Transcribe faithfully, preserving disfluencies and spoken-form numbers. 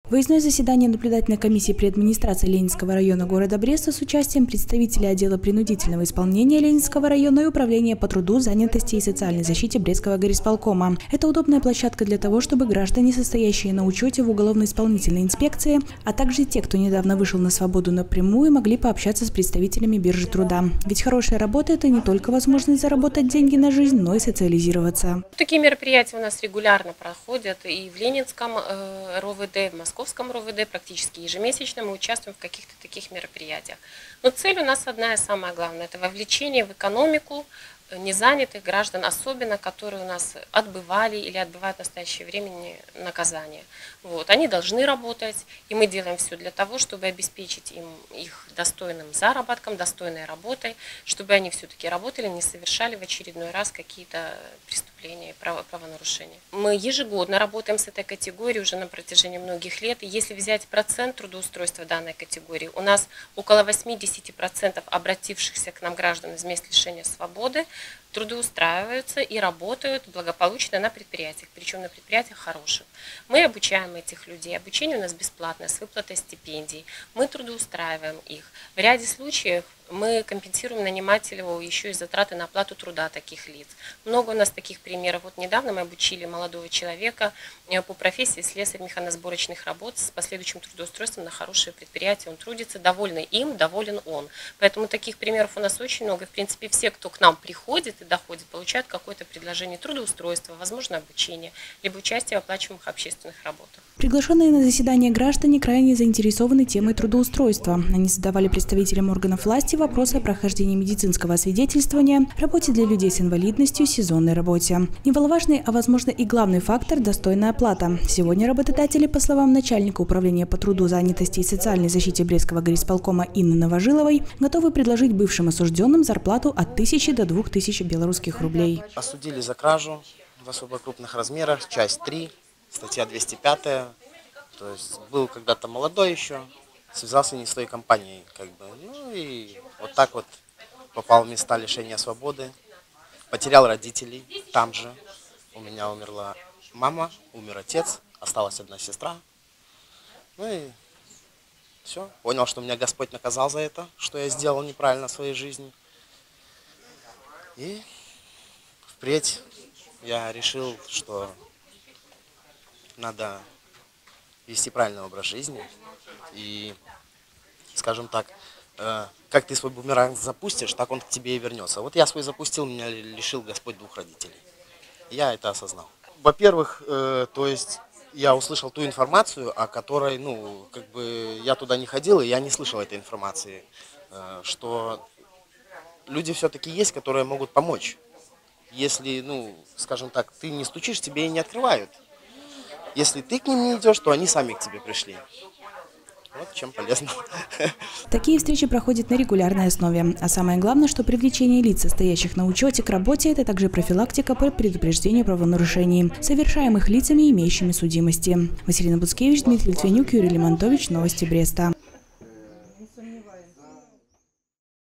Выездное заседание наблюдательной комиссии при администрации Ленинского района города Бреста с участием представителей отдела принудительного исполнения Ленинского района и управления по труду, занятости и социальной защите Брестского горисполкома. Это удобная площадка для того, чтобы граждане, состоящие на учете в уголовно-исполнительной инспекции, а также те, кто недавно вышел на свободу напрямую, могли пообщаться с представителями биржи труда. Ведь хорошая работа – это не только возможность заработать деньги на жизнь, но и социализироваться. Такие мероприятия у нас регулярно проходят и в Ленинском э, РОВД, и в Московском В Московском РОВД практически ежемесячно мы участвуем в каких-то таких мероприятиях. Но цель у нас одна и самая главная – это вовлечение в экономику незанятых граждан, особенно которые у нас отбывали или отбывают в настоящее время наказание. Вот. Они должны работать, и мы делаем все для того, чтобы обеспечить им их достойным заработком, достойной работой, чтобы они все-таки работали, не совершали в очередной раз какие-то преступления, правонарушения. Мы ежегодно работаем с этой категорией уже на протяжении многих лет. И если взять процент трудоустройства данной категории, у нас около восьмидесяти процентов обратившихся к нам граждан из мест лишения свободы трудоустраиваются и работают благополучно на предприятиях, причем на предприятиях хороших. Мы обучаем этих людей, обучение у нас бесплатное, с выплатой стипендий, мы трудоустраиваем их. В ряде случаев мы компенсируем нанимателю еще и затраты на оплату труда таких лиц. Много у нас таких примеров. Вот недавно мы обучили молодого человека по профессии слесарь механосборочных работ с последующим трудоустройством на хорошее предприятие. Он трудится, довольный им, доволен он. Поэтому таких примеров у нас очень много. В принципе, все, кто к нам приходит и доходит, получают какое-то предложение трудоустройства, возможно, обучение, либо участие в оплачиваемых общественных работах. Приглашенные на заседание граждане крайне заинтересованы темой трудоустройства. Они задавали представителям органов власти вопросы о прохождении медицинского освидетельствования, работе для людей с инвалидностью, сезонной работе. Немаловажный, а возможно и главный фактор – достойная оплата. Сегодня работодатели, по словам начальника управления по труду, занятости и социальной защите Брестского горисполкома Инны Новожиловой, готовы предложить бывшим осужденным зарплату от тысячи до двух тысяч белорусских рублей. Осудили за кражу в особо крупных размерах, часть три, статья двести пятая. То есть был когда-то молодой еще, связался не с той компанией, как бы, ну и вот так вот попал в места лишения свободы, потерял родителей там же, у меня умерла мама, умер отец, осталась одна сестра, ну и все, понял, что меня Господь наказал за это, что я сделал неправильно в своей жизни, и впредь я решил, что надо вести правильный образ жизни и, скажем так, э, как ты свой бумеранг запустишь, так он к тебе и вернется. Вот я свой запустил, меня лишил Господь двух родителей. Я это осознал. Во-первых, э, то есть я услышал ту информацию, о которой, ну, как бы я туда не ходил, и я не слышал этой информации, э, что люди все-таки есть, которые могут помочь. Если, ну, скажем так, ты не стучишь, тебе и не открывают. Если ты к ним не идешь, то они сами к тебе пришли. Вот чем полезно. Такие встречи проходят на регулярной основе. А самое главное, что привлечение лиц, стоящих на учете к работе, это также профилактика по предупреждению правонарушений, совершаемых лицами, имеющими судимости. Василина Буцкевич, Дмитрий Литвинюк, Юрий Лимонтович. Новости Бреста.